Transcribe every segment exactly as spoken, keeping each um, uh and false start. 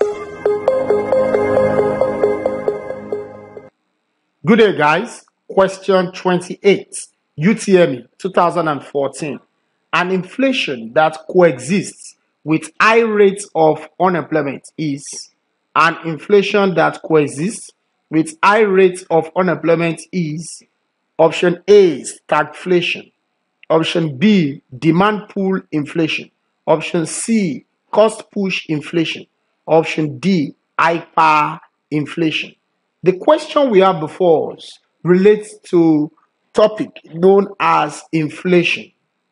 Good day, guys. Question twenty-eight, U T M E two thousand fourteen. An inflation that coexists with high rates of unemployment is an inflation that coexists with high rates of unemployment is option A, stagflation, option B, demand pull inflation, option C, cost push inflation, option D, hyperinflation. The question we have before us relates to topic known as inflation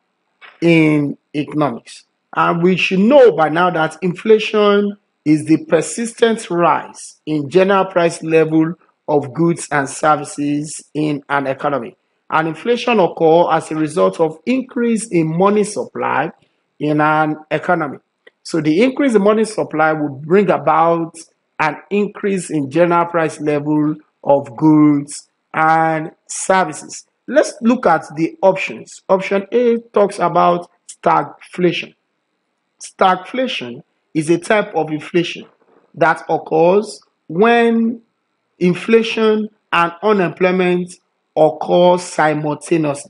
in economics. And we should know by now that inflation is the persistent rise in general price level of goods and services in an economy. And inflation occurs as a result of increase in money supply in an economy. So the increase in money supply will bring about an increase in general price level of goods and services. Let's look at the options. Option A talks about stagflation. Stagflation is a type of inflation that occurs when inflation and unemployment occur simultaneously.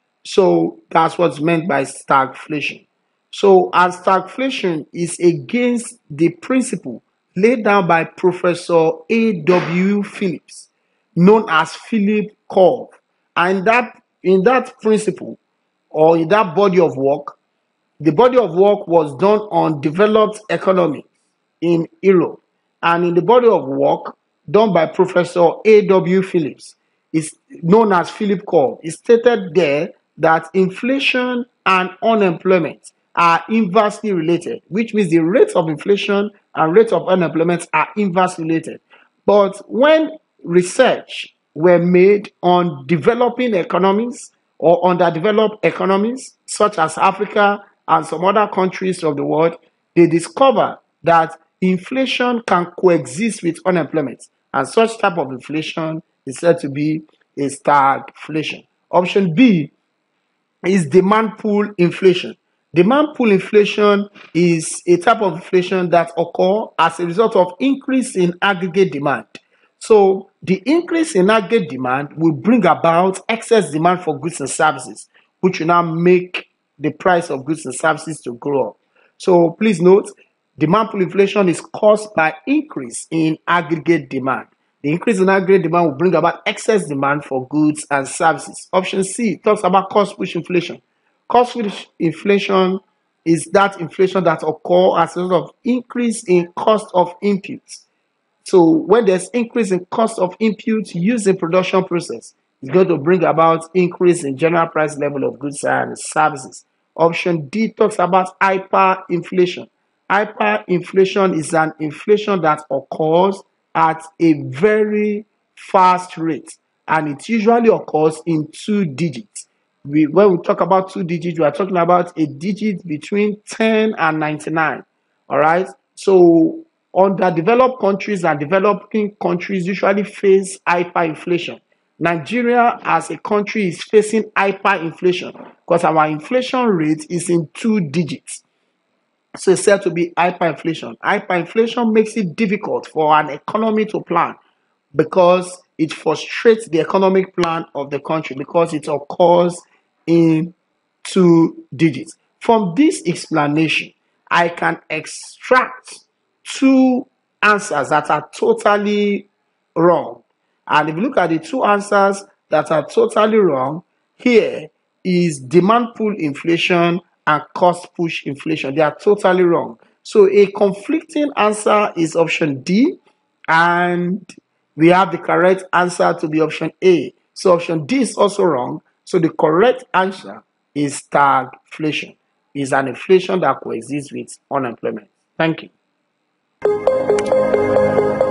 So that's what's meant by stagflation. So, as stagflation is against the principle laid down by Professor A W Phillips, known as Philip curve. And that in that principle, or in that body of work, the body of work was done on developed economy in Europe. And in the body of work done by Professor A W Phillips, is known as Philip curve, it stated there that inflation and unemployment are inversely related, which means the rate of inflation and rate of unemployment are inversely related. But when research were made on developing economies or underdeveloped economies, such as Africa and some other countries of the world, they discover that inflation can coexist with unemployment, and such type of inflation is said to be a stagflation. Option B is demand pull inflation. Demand pull inflation is a type of inflation that occurs as a result of increase in aggregate demand. So the increase in aggregate demand will bring about excess demand for goods and services, which will now make the price of goods and services to grow up. So please note, demand pull inflation is caused by increase in aggregate demand. The increase in aggregate demand will bring about excess demand for goods and services. Option C talks about cost push inflation. Cost push inflation is that inflation that occurs as a result of increase in cost of inputs. So when there's increase in cost of inputs used in production process, it's going to bring about increase in general price level of goods and services. Option D talks about hyperinflation. Hyperinflation is an inflation that occurs at a very fast rate, and it usually occurs in two digits. We, when we talk about two digits, we are talking about a digit between ten and ninety-nine. All right. So underdeveloped countries and developing countries usually face hyperinflation. Nigeria as a country is facing hyperinflation because our inflation rate is in two digits. So it's said to be hyperinflation. Hyperinflation makes it difficult for an economy to plan because it frustrates the economic plan of the country because it occurs in two digits. From this explanation, I can extract two answers that are totally wrong. And if you look at the two answers that are totally wrong, here is demand pull inflation and cost push inflation. They are totally wrong. So a conflicting answer is option D, and we have the correct answer to be option A. So option D is also wrong. So the correct answer is stagflation. It's an inflation that coexists with unemployment. Thank you.